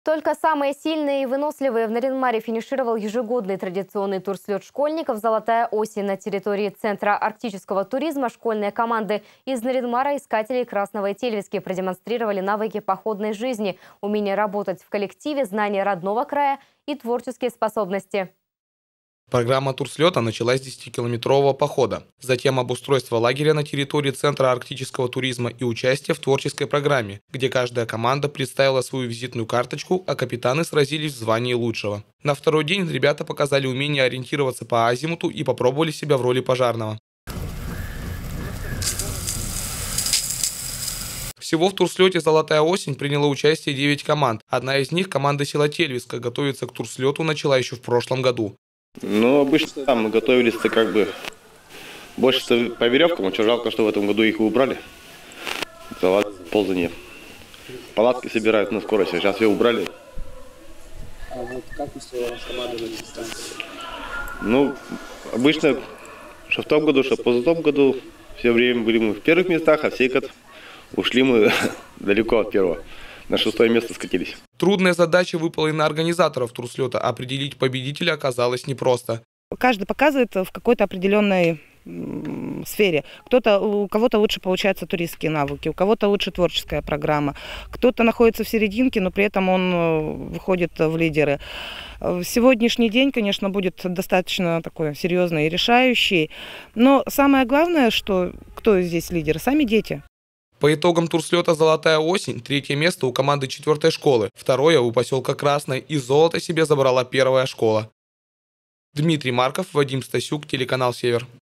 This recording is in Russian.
Только самые сильные и выносливые в Нарьян-Маре финишировал ежегодный традиционный турслет школьников «Золотая осень». На территории Центра арктического туризма школьные команды из Нарьян-Мара, искателей Красного и Тельвиски продемонстрировали навыки походной жизни, умение работать в коллективе, знание родного края и творческие способности. Программа турслета началась с 10-километрового похода. Затем обустройство лагеря на территории Центра арктического туризма и участие в творческой программе, где каждая команда представила свою визитную карточку, а капитаны сразились в звании лучшего. На второй день ребята показали умение ориентироваться по азимуту и попробовали себя в роли пожарного. Всего в турслете «Золотая осень» приняло участие 9 команд. Одна из них, команда села Тельвиска, готовится к турслету, начала еще в прошлом году. Ну, обычно там мы готовились-то как бы больше по веревкам. Очень жалко, что в этом году их убрали. Ползание. Палатки собирают на скорость, а сейчас все убрали. А вот как устроилась команда на дистанции? Ну, обычно, что в том году, что в позатом году, все время были мы в первых местах, а в сей год ушли мы далеко от первого. На 6-е место скатились. Трудная задача выпала и на организаторов турслета. Определить победителя оказалось непросто. Каждый показывает в какой-то определенной сфере. У кого-то лучше получаются туристские навыки, у кого-то лучше творческая программа. Кто-то находится в серединке, но при этом он выходит в лидеры. Сегодняшний день, конечно, будет достаточно такой серьезный и решающий. Но самое главное, что кто здесь лидер? Сами дети. По итогам турслета «Золотая осень» 3-е место у команды 4-й школы, 2-е у поселка Красное и золото себе забрала 1-я школа. Дмитрий Марков, Вадим Стасюк, телеканал «Север».